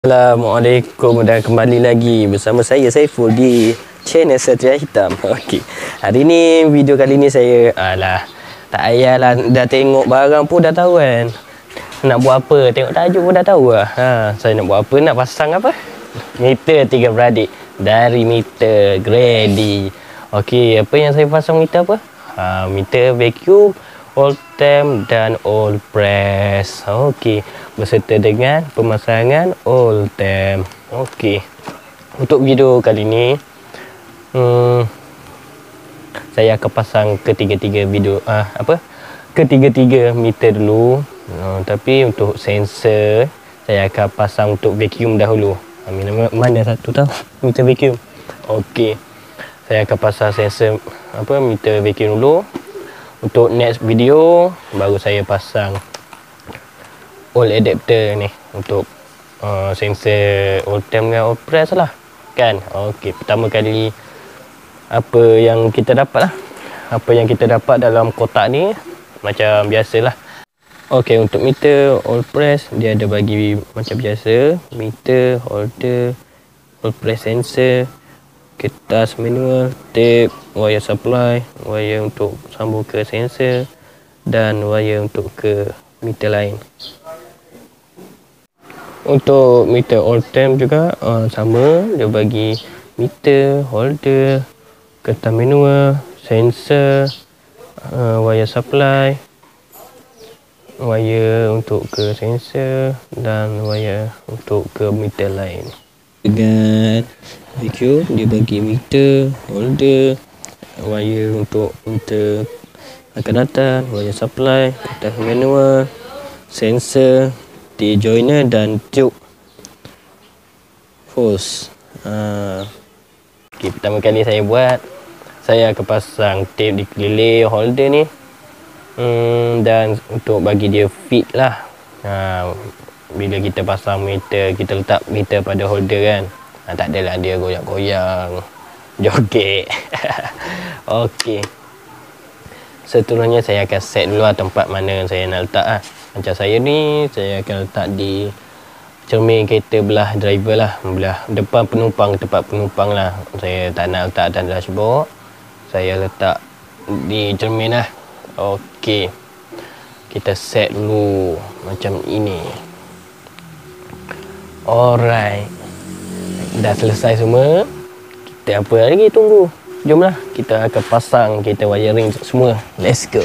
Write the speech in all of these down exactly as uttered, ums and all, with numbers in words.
Assalamualaikum dan kembali lagi bersama saya Saiful di channel Satria Hitam. Okey. Hari ni video kali ni saya alah tak payahlah dah tengok barang pun dah tahu kan. Nak buat apa? Tengok tajuk pun dah tahu lah. Ha, saya nak buat apa? Nak pasang apa? Meter tiga beradik dari meter Grady. Okey, apa yang saya pasang meter apa? Ha, meter vacuum, Oldtime dan Allpress. Okey, berserta dengan pemasangan Oldtime. Okey. Untuk video kali ni hmm, saya akan pasang ketiga-tiga video ah apa? Ketiga-tiga meter dulu. Uh, tapi untuk sensor saya akan pasang untuk vacuum dahulu. Mana, mana satu tahu? Meter vacuum. Okey. Saya akan pasang sensor apa meter vacuum dulu. Untuk next video baru saya pasang old adapter ni untuk uh, sensor Oldtime dengan Allpress lah kan. Okey, pertama kali apa yang kita dapat lah apa yang kita dapat dalam kotak ni macam biasalah. Okey, untuk meter Allpress dia ada bagi macam biasa, meter, holder, Allpress sensor, kertas manual, tape, wire supply, wire untuk sambung ke sensor dan wire untuk ke meter lain. Untuk meter Oldtime juga uh, sama, dia bagi meter, holder, kertas manual, sensor, uh, wire supply, wire untuk ke sensor dan wire untuk ke meter lain. Dengan vacuum dia bagi meter, holder, wire untuk meter akan datang, wire supply, kertas manual, sensor, T-joiner dan tube hose. Ha. Okay, pertama kali saya buat, saya akan pasang tape di keliling holder ni, hmm, dan untuk bagi dia fit lah. Ha. Bila kita pasang meter, kita letak meter pada holder kan, ha, tak adalah dia goyang-goyang, joget. Okey. Seterusnya saya akan set dulu lah tempat mana saya nak letak lah. Macam saya ni, saya akan letak di cermin kereta belah driver lah, belah depan penumpang, tempat penumpang lah. Saya tak nak letak atas dashboard, saya letak di cermin lah. Okey, kita set dulu macam ini. Alright, dah selesai semua. Kita apa lagi tunggu? Jomlah kita akan pasang, kita wiring semua. Let's go.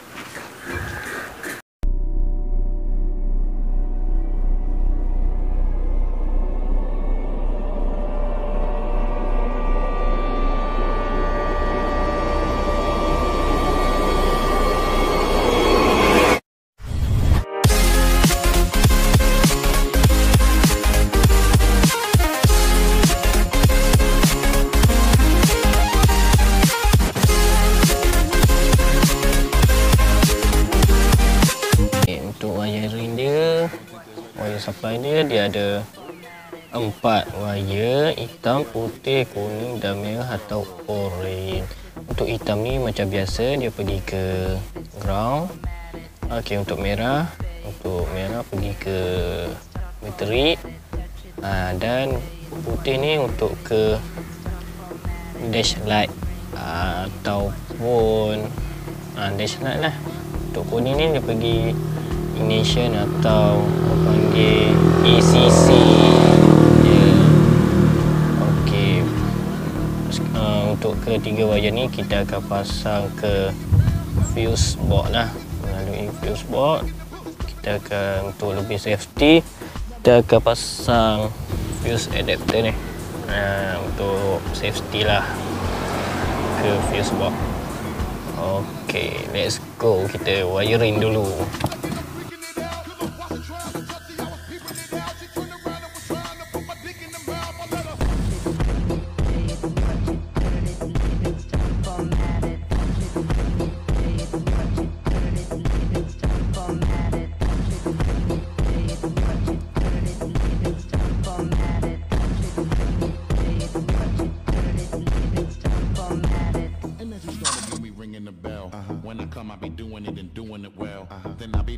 Supply dia, dia ada empat wire, hitam, putih, kuning dan merah atau orange. Untuk hitam ni macam biasa dia pergi ke ground. Okey, untuk merah, untuk merah pergi ke bateri. Ha, dan putih ni untuk ke dash light ha, ataupun ha, dash light lah. Untuk kuning ni dia pergi ignition atau apa panggil E C C. Yeah. Okey. Uh, untuk ketiga wire ni kita akan pasang ke fuse board lah. Melalui fuse board kita akan, untuk lebih safety, kita akan pasang fuse adapter ni. Uh, untuk safety lah ke fuse board. Okey, let's go. Kita wiring dulu. When I come, I be doing it and doing it well. Uh-huh. Then I be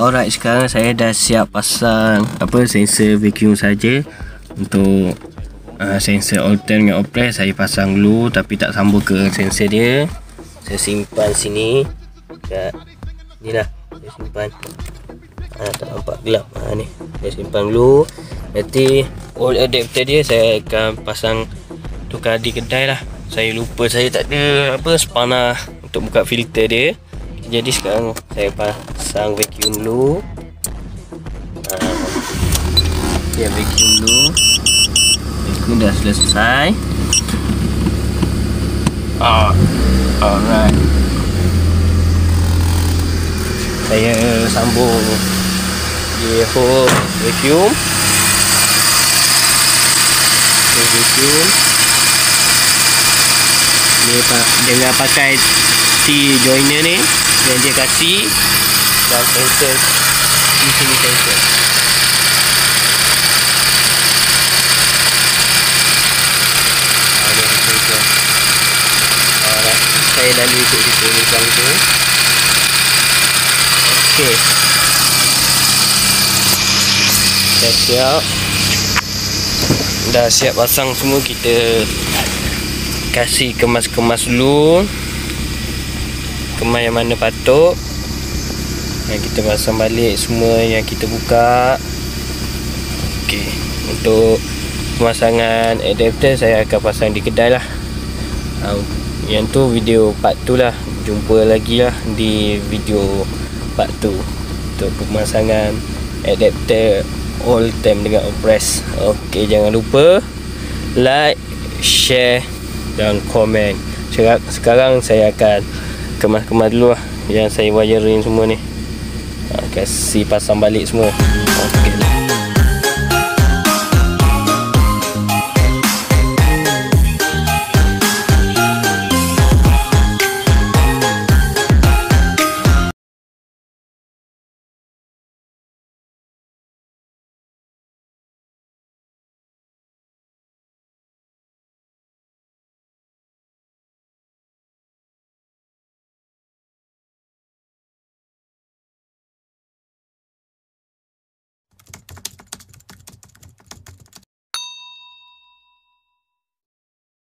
Alright, sekarang saya dah siap pasang apa sensor vacuum saja. Untuk uh, sensor all time dengan opress saya pasang dulu, tapi tak sambung ke sensor dia. Saya simpan sini. Kat ni lah saya simpan. Ah, tak nampak gelap. Ah, ni saya simpan dulu. Nanti all adapter dia saya akan pasang tukar di kedai lah. Saya lupa, saya tak ada apa spana untuk buka filter dia. Jadi sekarang saya pasang vacuum dulu. uh, Ya, vacuum dulu. Vacuum dah selesai. Ah, alright. Saya sambung di hole vacuum. Vacuum ni pak dengan pakai T-joiner ni yang dia kasih, dan sensor di sini sensor. Ah, ni sensor. Alright, saya lalu ikut situ lubang tu. Okey, dah siap. Dah siap pasang semua. Kita kasih kemas-kemas dulu. Kemas yang mana patut. Dan kita pasang balik semua yang kita buka. Okey, untuk pemasangan adapter saya akan pasang di kedai lah. uh, Yang tu video part tu lah. Jumpa lagi lah di video part tu untuk pemasangan adapter all time dengan opress. Okey, jangan lupa like, share dan komen. Sekarang saya akan kemas-kemas dulu lah yang saya wiring semua ni. Ha, kasih pasang balik semua. Okey.